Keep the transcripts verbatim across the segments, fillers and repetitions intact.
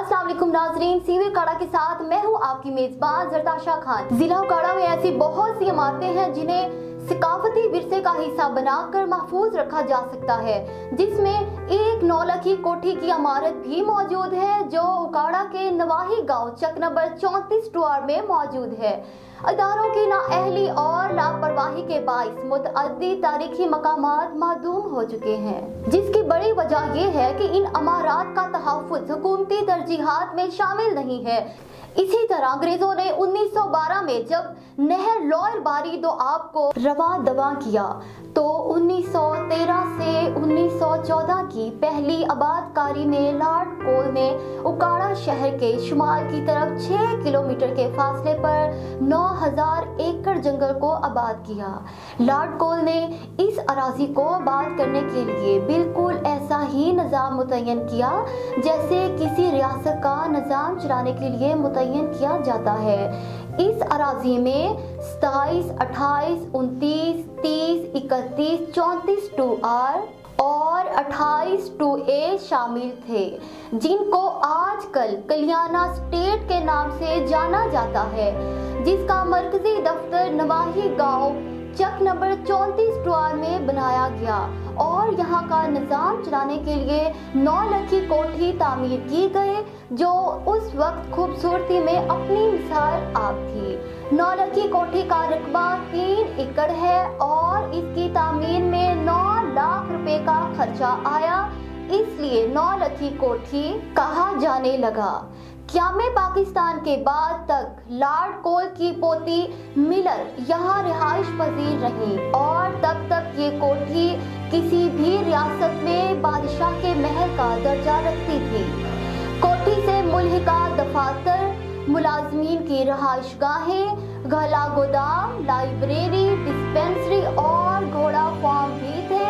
अस्सलाम वालेकुम नाजरीन, सीवे उकाड़ा के साथ मैं हूँ आपकी मेजबान जरदाशा खान। जिला उकाड़ा में ऐसी बहुत सी इमारतें हैं जिन्हें सकाफती विरसे का हिस्सा बनाकर महफूज रखा जा सकता है, जिसमें एक नौलखी कोठी की इमारत भी मौजूद है जो उकाड़ा के नवाही गांव चक नंबर चौंतीस टुआर में मौजूद है। अदारों की नाअहली और लापरवाही के बाइस मुतअद्दी तारीखी मकामात मादूम हो चुके हैं, जिसकी बड़ी वजह यह है कि इन इमारत का तहफ़्फ़ुज़ हुकूमती तरजीहात में शामिल नहीं है। इसी तरह अंग्रेजों ने उन्नीस सौ बारह में जब नहर लॉयल बारी दो आप को रवा दवा किया तो उन्नीस सौ तेरह से उन्नीस सौ चौदह की पहली आबादकारी में लॉर्ड कोल ने उकाड़ा शहर के शुमाल की तरफ छह किलोमीटर के फासले पर नौ हजार एकड़ जंगल को आबाद किया। लॉर्ड कोल ने इस अराजी को आबाद करने के लिए बिल्कुल ऐसा ही निज़ाम मुतय्यन किया जैसे किसी रियासत का निज़ाम चलाने के लिए मुतय्यन किया जाता है। इस अराजी में सताईस, अट्ठाईस, उनतीस, तीस, इकतीस, चौंतीस टू आर और अट्ठाईस टू ए शामिल थे, जिनको आजकल कलियाना स्टेट के नाम से जाना जाता है, जिसका मरकजी दफ्तर नवाही गांव चक नंबर चौंतीस टुआर में बनाया गया और यहाँ का निज़ाम चलाने के लिए नौलखी कोठी तामीर की गई जो उस वक्त खूबसूरती में अपनी मिसाल आप थी। नौलखी कोठी का रकबा तीन एकड़ है और इसकी तामीर में नौ लाख रुपए का खर्चा आया, इसलिए नौलखी कोठी कहा जाने लगा। क़यामे पाकिस्तान के बाद तक लॉर्ड कोल की पोती मिलर यहाँ रिहाइश पजीर रही और तब तक ये कोठी किसी भी रियासत में बादशाह के महल का दर्जा रखती थी। कोठी से मुल्हिका दफातर, मुलाजमीन की रहाइश गाहें, गला गोदाम, लाइब्रेरी, डिस्पेंसरी और घोड़ा फार्म भी थे,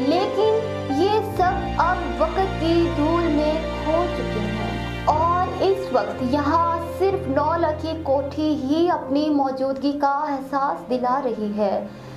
लेकिन ये सब अब वक्त की धूल में खो चुके हैं और इस वक्त यहाँ सिर्फ नौलखी कोठी ही अपनी मौजूदगी का एहसास दिला रही है।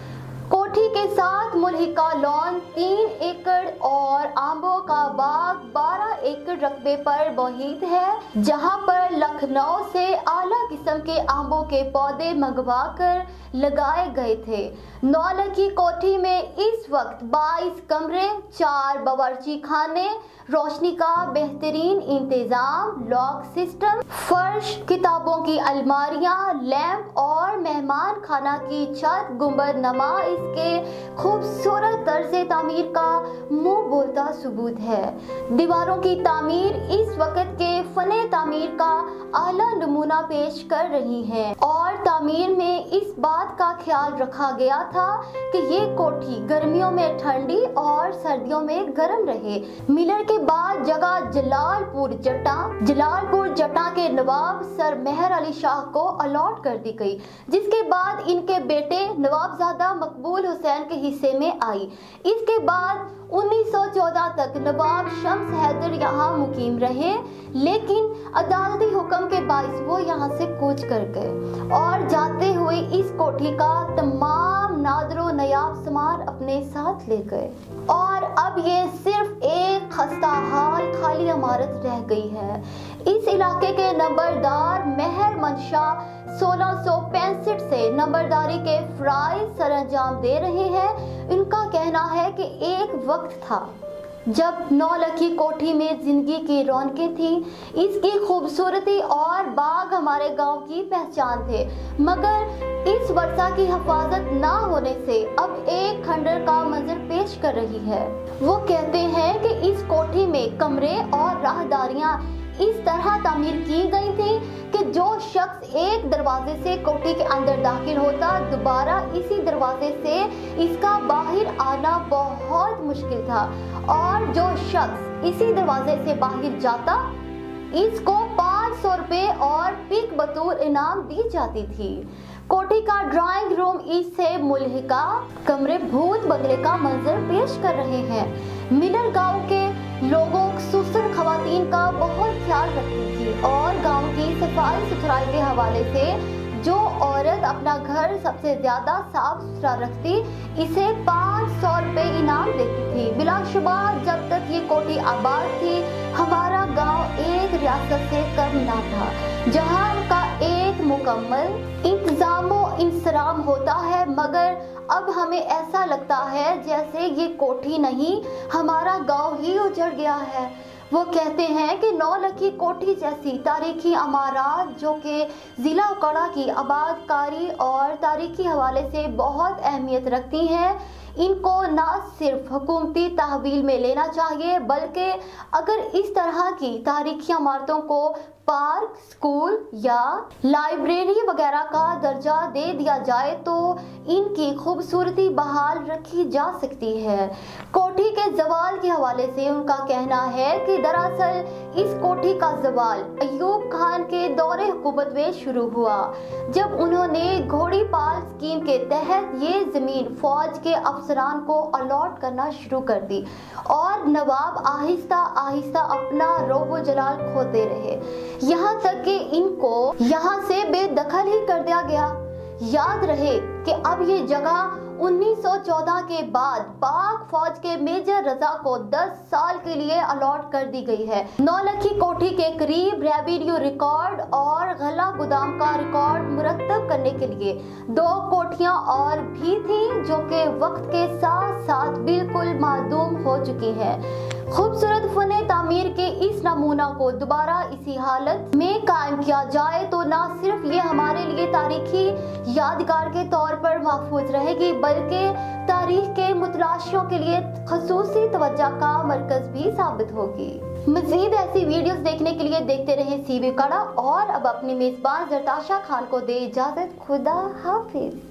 कोठी के साथ मुल्हिका लॉन तीन एकड़ और आंबों का बाग बारह एकड़ रकबे पर मुहित है, जहां पर लखनऊ से आला किस्म के आंबों के पौधे मंगवा कर लगाए गए थे। नौलखी कोठी में इस वक्त बाईस कमरे, चार बावर्ची खाने, रोशनी का बेहतरीन इंतजाम, लॉक सिस्टम, फर्श, किताबों की अलमारियां, लैंप और मेहमान खाना की छत गुंबद नमा इसके खूबसूरत तर्ज़े तामीर का मुंह बोलता सबूत है। दीवारों की तामीर इस वक्त के फने तामीर का आला नमूना पेश कर रही है और तामीर में इस बात का ख्याल रखा गया था कि ये कोठी गर्मियों में ठंडी और सर्दियों में गर्म रहे। मिलर के बाद जगह जलालपुर जटा जलालपुर जटा के नवाब सर मेहर अली शाह को अलॉट कर दी गई, जिसके बाद इनके बेटे नवाबजादा मकबूल हुसैन के हिस्से में आई। इसके बाद उन्नीस सौ चौदह तक नवाब शम्स हैदर यहाँ मुकीम रहे, लेकिन अदालती हुक्म के बाइस वो यहाँ से कूच कर गए और जाते हुए इस कोठी का तमाम नादरो नयाब सामान अपने साथ ले गए और अब ये सिर्फ एक खस्ता हाल खाली इमारत रह गई है। इस इलाके के नंबरदार मेहर मंशा सोलह सौ पैंसठ से नंबरदारी के फ्राइज सरंजाम दे रहे हैं। इनका कहना है कि एक वक्त था जब नौलखी कोठी में जिंदगी की रौनकें थी, इसकी खूबसूरती और बाग हमारे गांव की पहचान थे, मगर इस वर्षा की हिफाजत ना होने से अब एक खंडर का मंजर पेश कर रही है। वो कहते हैं कि इस कोठी में कमरे और राहदारियां इस तरह तामीर की गई थी कि जो शख्स एक दरवाजे से कोठी के अंदर दाखिल होता, दोबारा इसी दरवाजे से इसका बाहर आना बहुत मुश्किल था और जो शख्स इसी दरवाजे से बाहर जाता, इसको पाँच सौ रुपये और पिक बतौर इनाम दी जाती थी। कोठी का ड्राइंग रूम इससे मुल्हिका कमरे भूत बंगले का मंजर पेश कर रहे हैं। मिलर गांव के लोगों सुसर खवातीन का बहुत ख्याल रखती थी और गांव की सफाई सुथराई के हवाले से जो औरत अपना घर सबसे ज्यादा साफ सुथरा रखती, इसे पाँच सौ रुपये इनाम देती थी। बिलाशुबा जब तक ये कोठी आबाद थी, हमारा गांव एक रियासत से कम ना था, जहां का एक मुकम्मल इंतजामो इंसराम होता है, मगर अब हमें ऐसा लगता है जैसे ये कोठी नहीं, हमारा गांव ही उजड़ गया है। वो कहते हैं कि नौलखी कोठी जैसी तारीखी इमारत जो कि ज़िला उकाड़ा की आबादकारी और तारीखी हवाले से बहुत अहमियत रखती हैं, इनको ना सिर्फ हुकूमती तहवील में लेना चाहिए, बल्कि अगर इस तरह की तारीखी इमारतों को पार्क, स्कूल या लाइब्रेरी वगैरह का दर्जा दे दिया जाए तो इनकी खूबसूरती बहाल रखी जा सकती है। कोठी के जवाल के हवाले से उनका कहना है कि दरअसल इस कोठी का जवाल अयूब खान के दौरे हुकूमत में शुरू हुआ, जब उन्होंने घोड़ी पाल स्कीम के तहत ये जमीन फौज के अफसरान को अलॉट करना शुरू कर दी और नवाब आहिस्ता आहिस्ता अपना रोबो जलाल खोते रहे, यहाँ तक कि इनको यहाँ से बेदखल ही कर दिया गया। याद रहे कि अब ये जगह उन्नीस सौ चौदह के बाद पाक फौज के मेजर रजा को दस साल के लिए अलॉट कर दी गई है। नौलखी कोठी के करीब रेवेन्यू रिकॉर्ड और गला गोदाम का रिकॉर्ड मुरतब करने के लिए दो कोठियां और भी थीं, जो कि वक्त के साथ साथ बिल्कुल मादूम हो चुकी हैं। खूबसूरत फने तामीर के इस नमूना को दोबारा इसी हालत में कायम किया जाए तो न सिर्फ ये हमारे लिए तारीखी यादगार के तौर पर महफूज रहेगी, बल्कि तारीख के मुतलाशियों के लिए खसूसी तवज्जो का मरकज भी साबित होगी। मजीद ऐसी वीडियोस देखने के लिए देखते रहें सीबी उकाड़ा और अब अपनी मेजबान जरताशा खान को दे इजाजत। खुदा हाफिज।